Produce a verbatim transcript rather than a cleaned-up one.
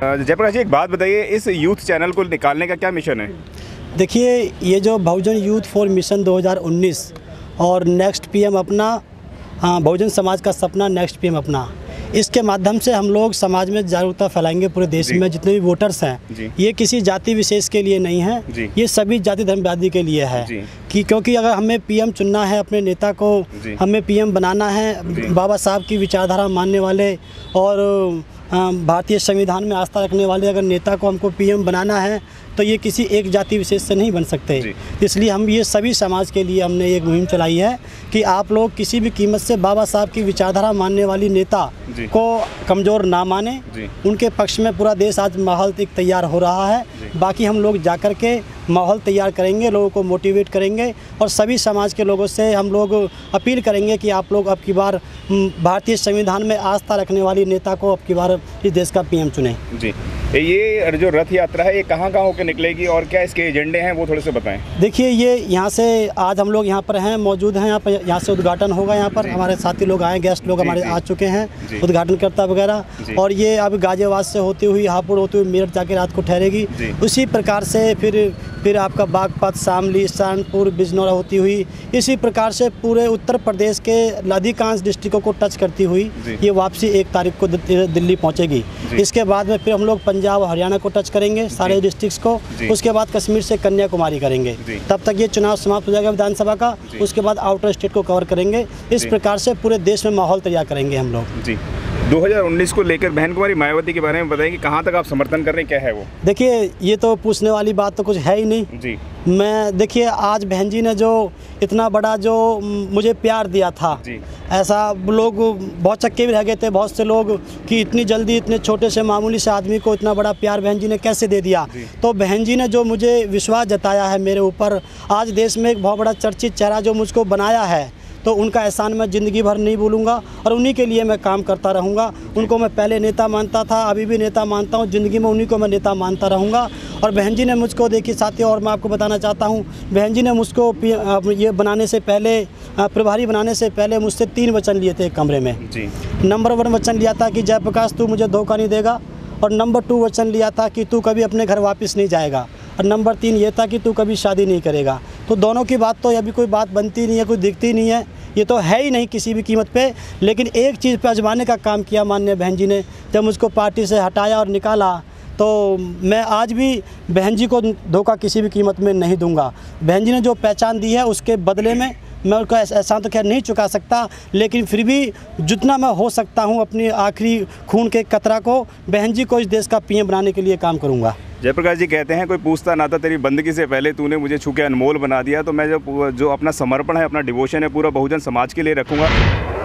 जयप्रकाश जी, एक बात बताइए, इस यूथ चैनल को निकालने का क्या मिशन है? देखिए, ये जो बहुजन यूथ फॉर मिशन दो हज़ार उन्नीस और नेक्स्ट पीएम अपना, हाँ, बहुजन समाज का सपना नेक्स्ट पीएम अपना, इसके माध्यम से हम लोग समाज में जागरूकता फैलाएंगे पूरे देश में। जितने भी वोटर्स हैं, ये किसी जाति विशेष के लिए नहीं है, ये सभी जाति धर्मवादी के लिए है कि क्योंकि अगर हमें पीएम चुनना है, अपने नेता को हमें पीएम बनाना है, बाबा साहब की विचारधारा मानने वाले और भारतीय संविधान में आस्था रखने वाले अगर नेता को हमको पीएम बनाना है तो ये किसी एक जाति विशेष से नहीं बन सकते। इसलिए हम ये सभी समाज के लिए हमने एक मुहिम चलाई है कि आप लोग किसी भी कीमत से बाबा साहब की विचारधारा मानने वाली नेता को कमज़ोर ना माने। उनके पक्ष में पूरा देश आज माहौल तैयार हो रहा है। बाकी हम लोग जाकर के माहौल तैयार करेंगे, लोगों को मोटिवेट करेंगे और सभी समाज के लोगों से हम लोग अपील करेंगे कि आप लोग अब की बार भारतीय संविधान में आस्था रखने वाली नेता को अब की बार इस देश का पीएम चुनें। जी, ये जो रथ यात्रा है ये कहाँ कहाँ होकर निकलेगी और क्या इसके एजेंडे हैं वो थोड़े से बताएं। देखिए, ये यहाँ से आज हम लोग यहाँ पर हैं, मौजूद हैं, यहाँ पर यहाँ से उद्घाटन होगा। यहाँ पर हमारे साथी लोग आए, गेस्ट लोग हमारे आ चुके हैं, उद्घाटनकर्ता वगैरह। और ये अब गाजियाबाद से होती हुई, हापुड़ होती हुई मेरठ जाके रात को ठहरेगी। उसी प्रकार से फिर फिर आपका बागपत, शामली, सहारनपुर, बिजनौरा होती हुई, इसी प्रकार से पूरे उत्तर प्रदेश के अधिकांश डिस्ट्रिक्टों को टच करती हुई ये वापसी एक तारीख को दिल्ली पहुँचेगी। इसके बाद में फिर हम लोग पंजाब, हरियाणा को टच करेंगे, सारे डिस्ट्रिक्ट्स को। उसके बाद कश्मीर से कन्याकुमारी करेंगे। तब तक ये चुनाव समाप्त हो जाएगा विधानसभा का। उसके बाद आउटर स्टेट को कवर करेंगे। इस प्रकार से पूरे देश में माहौल तैयार करेंगे हम लोग। जी, दो हज़ार उन्नीस को लेकर बहन कुमारी मायावती के बारे में बताएं कि कहाँ तक आप समर्थन कर रहे हैं, क्या है वो? देखिए, ये तो पूछने वाली बात तो कुछ है ही नहीं जी। मैं देखिए, आज बहन जी ने जो इतना बड़ा जो मुझे प्यार दिया था जी। ऐसा लोग बहुत चक्के भी रह गए थे, बहुत से लोग, कि इतनी जल्दी इतने छोटे से मामूली से आदमी को इतना बड़ा प्यार बहन जी ने कैसे दे दिया। तो बहन जी ने जो मुझे विश्वास जताया है मेरे ऊपर, आज देश में एक बहुत बड़ा चर्चित चेहरा जो मुझको बनाया है, तो उनका एहसान मैं ज़िंदगी भर नहीं भूलूंगा और उन्हीं के लिए मैं काम करता रहूंगा। उनको मैं पहले नेता मानता था, अभी भी नेता मानता हूं, ज़िंदगी में उन्हीं को मैं नेता मानता रहूंगा। और बहन जी ने मुझको, देखिए साथियों, और मैं आपको बताना चाहता हूं, बहन जी ने मुझको ये बनाने से पहले, प्रभारी बनाने से पहले मुझसे तीन वचन लिए थे एक कमरे में जी। नंबर वन वचन लिया था कि जयप्रकाश तू मुझे धोखा नहीं देगा, और नंबर टू वचन लिया था कि तू कभी अपने घर वापस नहीं जाएगा, और नंबर तीन ये था कि तू कभी शादी नहीं करेगा। तो दोनों की बात तो अभी कोई बात बनती नहीं है, कोई दिखती नहीं है, ये तो है ही नहीं किसी भी कीमत पे। लेकिन एक चीज़ पे आजमाने का काम किया माननीय बहन जी ने, जब मुझको पार्टी से हटाया और निकाला, तो मैं आज भी बहन जी को धोखा किसी भी कीमत में नहीं दूंगा। बहन जी ने जो पहचान दी है उसके बदले में मैं उनका एहसान तो खैर नहीं चुका सकता, लेकिन फिर भी जितना मैं हो सकता हूं अपनी आखिरी खून के कतरा को बहन जी को इस देश का पीएम बनाने के लिए काम करूंगा। जयप्रकाश जी कहते हैं, कोई पूछता ना था तेरी बंदगी से पहले तूने मुझे छू के अनमोल बना दिया, तो मैं जो जो अपना समर्पण है, अपना डिवोशन है, पूरा बहुजन समाज के लिए रखूँगा।